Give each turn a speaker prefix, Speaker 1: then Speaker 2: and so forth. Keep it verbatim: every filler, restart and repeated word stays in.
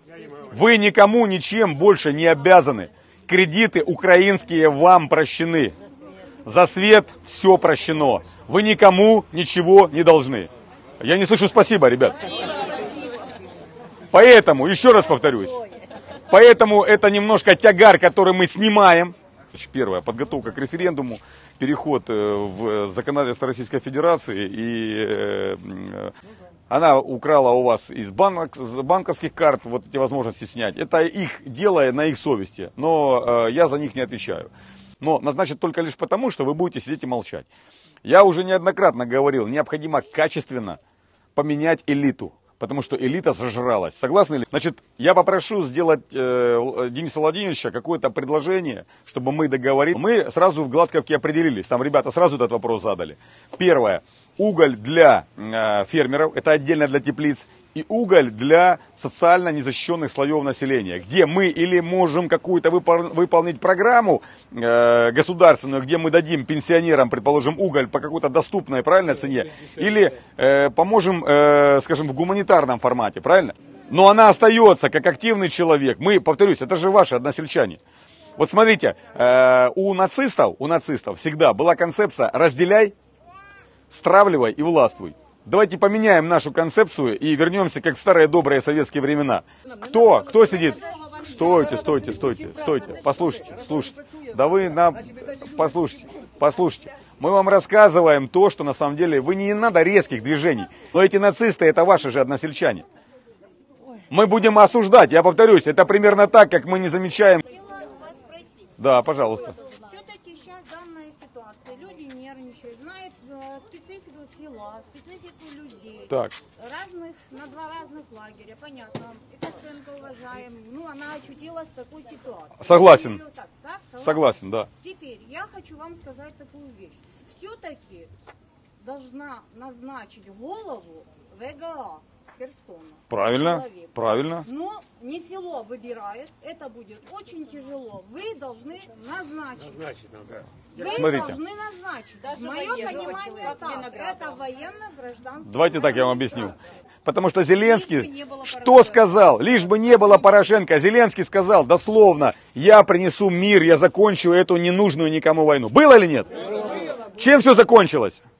Speaker 1: Вы никому ничем больше не обязаны. Кредиты украинские вам прощены. За свет все прощено. Вы никому ничего не должны. Я не слышу спасибо, ребят. Поэтому, еще раз повторюсь, поэтому это немножко тягар, который мы снимаем. Первое, подготовка к референдуму, переход в законодательство Российской Федерации. И она украла у вас из банк, банковских карт вот эти возможности снять. Это их дело на их совести, но я за них не отвечаю. Но назначат только лишь потому, что вы будете сидеть и молчать. Я уже неоднократно говорил, необходимо качественно поменять элиту, потому что элита зажралась. Согласны ли? Значит, я попрошу сделать э, Дениса Владимировича какое-то предложение, чтобы мы договорились. Мы сразу в Гладковке определились, там ребята сразу этот вопрос задали. Первое. Уголь для э, фермеров, это отдельно для теплиц, и уголь для социально незащищенных слоев населения, где мы или можем какую-то выпол- выполнить программу э, государственную, где мы дадим пенсионерам, предположим, уголь по какой-то доступной, правильной цене, или э, поможем, э, скажем, в гуманитарном формате, правильно? Но она остается как активный человек. Мы, повторюсь, это же ваши односельчане. Вот смотрите, э, у нацистов, у нацистов всегда была концепция «разделяй, стравливай и властвуй». Давайте поменяем нашу концепцию и вернемся как в старые добрые советские времена. Кто? Кто сидит? Стойте, стойте, стойте, стойте. Послушайте, слушайте. Да вы нам... Послушайте, послушайте. Мы вам рассказываем то, что на самом деле вы не надо резких движений. Но эти нацисты, это ваши же односельчане. Мы будем осуждать, я повторюсь, это примерно так, как мы не замечаем... Да, пожалуйста.
Speaker 2: Все-таки сейчас данная ситуация, люди нервничают, знают э, специфику села, специфику людей,
Speaker 1: Так.
Speaker 2: разных, на два разных лагеря, понятно, это Стенко уважаем, ну она очутилась в такой ситуации.
Speaker 1: Согласен.
Speaker 2: Так, так, согласен?
Speaker 1: Согласен, да.
Speaker 2: Теперь я хочу вам сказать такую вещь. Все-таки должна назначить голову ВГА Херсона.
Speaker 1: Правильно,
Speaker 2: Человек.
Speaker 1: правильно.
Speaker 2: Но не село выбирает, это будет очень тяжело. Вы должны назначить.
Speaker 3: Назначить надо.
Speaker 2: Вы
Speaker 1: Смотрите.
Speaker 2: должны назначить.
Speaker 4: Даже
Speaker 2: Мое
Speaker 4: военного
Speaker 2: понимание
Speaker 4: человека,
Speaker 2: так.
Speaker 4: винограда.
Speaker 2: Это военно-гражданская.
Speaker 1: Давайте так я вам объясню. Потому что
Speaker 4: Лишь бы
Speaker 1: Зеленский
Speaker 4: не было
Speaker 1: что
Speaker 4: Порошенко.
Speaker 1: сказал? Лишь бы не было Порошенко. Зеленский сказал дословно, я принесу мир, я закончу эту ненужную никому войну. Было или нет? Чем все закончилось?